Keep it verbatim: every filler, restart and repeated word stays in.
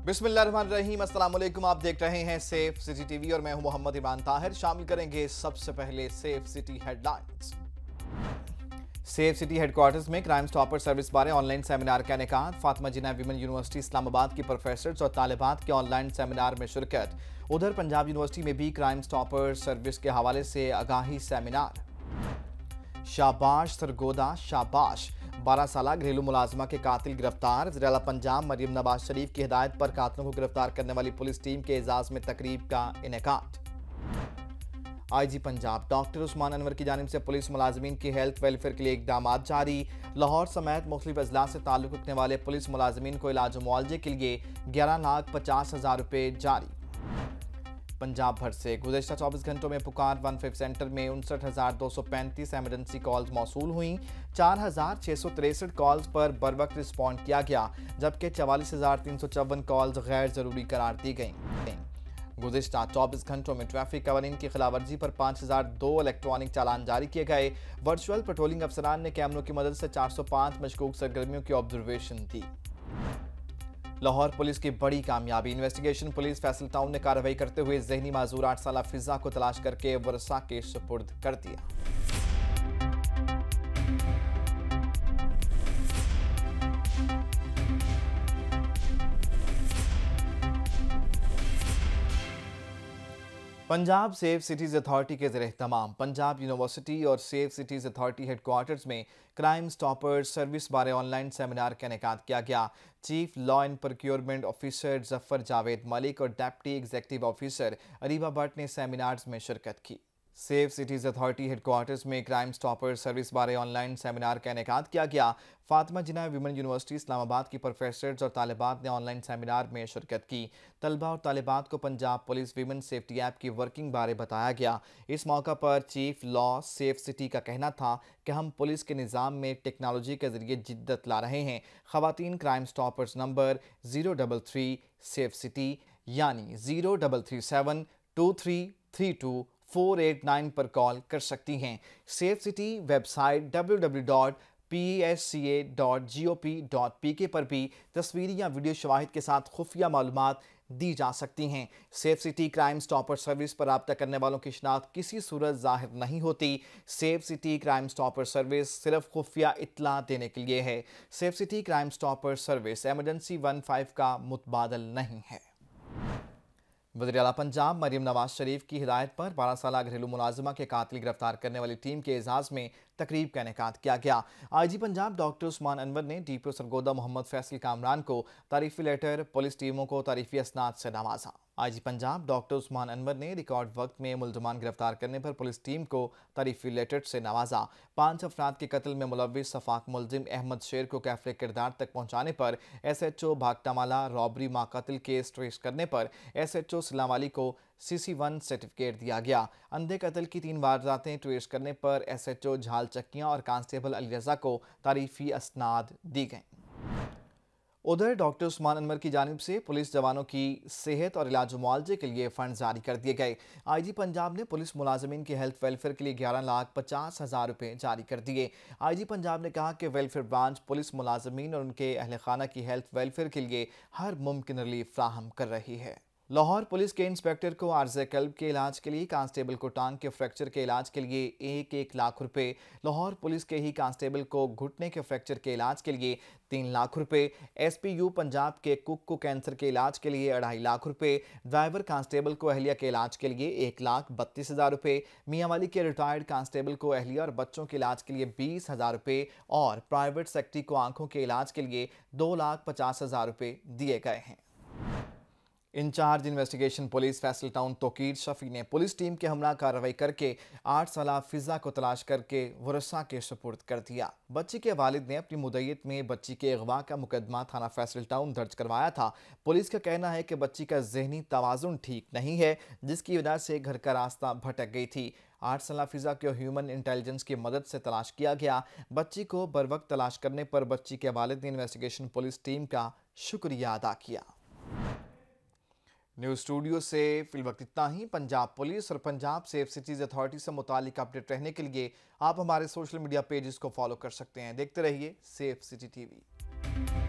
बिस्मिल्लाहिर्रहमानिर्रहीम, अस्सलाम वालेकुम। आप देख रहे हैं सेफ सिटी टीवी और मैं हूं मोहम्मद इमरान ताहिर। शामिल करेंगे सबसे पहले safe city headlines. Safe city headquarters में क्राइम स्टॉपर सर्विस बारे ऑनलाइन सेमिनार का इनेकाद। फातिमा जिन्ना विमेन यूनिवर्सिटी इस्लामाबाद की प्रोफेसर्स और तालिबात के ऑनलाइन सेमिनार में शिरकत। उधर पंजाब यूनिवर्सिटी में भी क्राइम स्टॉपर सर्विस के हवाले से आगाही सेमिनार। शाबाश सरगोदा शाबाश, बारह साल घरेलू मुलाजमा के कातिल गिरफ्तार। वज़ीर-ए-आला पंजाब मरियम नवाज शरीफ की हिदायत पर कातिलों को गिरफ्तार करने वाली पुलिस टीम के एजाज में तकरीब का इनेकाद। I G Punjab doctor Usman Anwar की जानिब से पुलिस मुलाजमीन की हेल्थ वेलफेयर के लिए इकदाम जारी। लाहौर समेत मुख्तलिफ अजला से ताल्लुक रखने वाले पुलिस मुलाजमीन को इलाज मुआवजे के लिए ग्यारह लाख पचास हजार रुपये जारी। पंजाब भर से गुज़श्ता चौबीस घंटों में पुकार वन फिफ्थ सेंटर में उनसठ हजार दो सौ पैंतीस एमरजेंसी कॉल्स मौसूल हुई। चार हजार छः सौ तिरसठ कॉल्स पर बर वक्त रिस्पॉन्ड किया गया, जबकि चवालीस हजार तीन सौ चौवन कॉल्स गैर जरूरी करार दी गई। गुज़श्ता चौबीस घंटों में ट्रैफिक कवानीन की खिलाफवर्जी पर पाँच हजार दो इलेक्ट्रॉनिक चालान जारी किए गए। वर्चुअल पेट्रोलिंग अफसरान ने कैमरों की मदद से चार सौ पाँच मशकूक सरगर्मियों की ऑब्जर्वेशन दी। लाहौर पुलिस की बड़ी कामयाबी। इन्वेस्टिगेशन पुलिस फैसल टाउन ने कार्रवाई करते हुए जहनी माजूर आठ साल फिजा को तलाश करके वरसा के सुपुर्द कर दिया। पंजाब सेफ सिटीज अथॉरिटी के ज़रिए तमाम पंजाब यूनिवर्सिटी और सेफ सिटीज अथॉरिटी हेडक्वार्टर्स में क्राइम स्टॉपर सर्विस बारे ऑनलाइन सेमिनार का इनेकाद किया गया। Chief law and procurement officer Zafar Javed Malik और deputy executive officer Areeba Bhatt ने सेमिनार्स में शिरकत की। सेफ सिटीज अथॉरिटी हेडक्वार्टर्स में क्राइम स्टॉपर सर्विस बारे ऑनलाइन सेमिनार का इनेकाद किया गया। फातिमा जिन्ना विमेन यूनिवर्सिटी इस्लामाबाद की प्रोफेसर्स और तालिबात ने ऑनलाइन सेमिनार में शिरकत की। तलबा और तालिबात को Punjab police women safety app की वर्किंग बारे बताया गया। इस मौका पर चीफ लॉ सेफ सिटी का कहना था कि हम पुलिस के निज़ाम में टेक्नोलॉजी के जरिए जिद्दत ला रहे हैं। खवातीन crime stoppers number zero double three safe city यानी zero double three seven two three three two four eight nine पर कॉल कर सकती हैं। Safe city website W W W dot P S C A dot G O P dot P K पर भी तस्वीरी या video शवाहिद के साथ खुफिया मालूमात दी जा सकती हैं। Safe city crime stopper service पर रब्ता करने वालों की शिनाख्त किसी सूरत जाहिर नहीं होती। Safe city crime stopper service सिर्फ खुफिया इत्तला देने के लिए है। Safe city crime stopper service emergency one five का मुतबादल नहीं है। वज़ीर-ए-आला पंजाब मरियम नवाज शरीफ की हिदायत पर बारह साल घरेलू मुलाजिमा के कातिल गिरफ्तार करने वाली टीम के एजाज में तकरीब का इनेकाद किया गया। I G Punjab doctor Usman Anwar ने D P O Sargodha Muhammad Faisal Kamran को तारीफी लेटर, पुलिस टीमों को तारीफी असनाद से नवाजा। I G Punjab doctor Usman Anwar ने रिकॉर्ड वक्त में मुलजमान गिरफ्तार करने पर पुलिस टीम को तारीफी लेटर से नवाजा। पाँच अफराद के कत्ल में मुलविस सफाक मुलजिम अहमद शेर को कैफरे किरदार तक पहुँचाने पर एस एच ओ भागटामाला, रॉबरी माँ कत्ल केस ट्रेस करने पर एस एच ओ सिलावाली को सी सी वन सर्टिफिकेट दिया गया। अंधे कत्ल की तीन वारदातें ट्रेस करने पर एस एच ओ झाल चक्कियाँ और कांस्टेबल अली रजा को तारीफी असनाद दी गई। उधर डॉक्टर उस्मान अनवर की जानिब से पुलिस जवानों की सेहत और इलाज मुआवजे के लिए फंड जारी कर दिए गए। आई जी पंजाब ने पुलिस मुलाजमीन की हेल्थ वेलफेयर के लिए ग्यारह लाख पचास हजार रुपये जारी कर दिए। आई जी पंजाब ने कहा कि वेलफेयर ब्रांच पुलिस मुलाजमीन और उनके अहल खाना की हेल्थ वेलफेयर के लिए हर मुमकिन रिलीफ फ्राहम कर रही है। लाहौर पुलिस के इंस्पेक्टर को आर्ज़े कल्ब के इलाज के लिए, कांस्टेबल को टांग के फ्रैक्चर के इलाज के लिए एक एक लाख रुपए, लाहौर पुलिस के ही कांस्टेबल को घुटने के फ्रैक्चर के इलाज के लिए तीन लाख रुपए, एस पी यू पंजाब के कुक को कैंसर के इलाज के लिए अढ़ाई लाख रुपए, ड्राइवर कांस्टेबल को अहलिया के इलाज के लिए एक लाख बत्तीस हजार रुपये, मियांवाली के रिटायर्ड कांस्टेबल को अहलिया और बच्चों के इलाज के लिए बीस हजार रुपये और प्राइवेट सेक्रेटरी को आंखों के इलाज के लिए दो लाख पचास हजार रुपये दिए गए हैं। Incharge investigation police Faisal town Tauqeer Shafi ने पुलिस टीम के हमरा कार्रवाई करके आठ साल फिजा को तलाश करके वरसा के सुपुर्द कर दिया। बच्ची के वालिद ने अपनी मुद्दत में बच्ची के अगवा का मुकदमा थाना फैसल टाउन दर्ज करवाया था। पुलिस का कहना है कि बच्ची का जहनी तवाजुन ठीक नहीं है, जिसकी वजह से घर का रास्ता भटक गई थी। आठ साल फिजा को ह्यूमन इंटेलिजेंस की मदद से तलाश किया गया। बच्ची को बर वक्त तलाश करने पर बच्ची के वालिद ने इन्वेस्टिगेशन पुलिस टीम का शुक्रिया अदा किया। न्यूज़ स्टूडियो से फिल वक्त इतना ही। पंजाब पुलिस और पंजाब सेफ सिटीज़ अथॉरिटी से मुतालिक अपडेट रहने के लिए आप हमारे सोशल मीडिया पेजेस को फॉलो कर सकते हैं। देखते रहिए सेफ सिटी टीवी।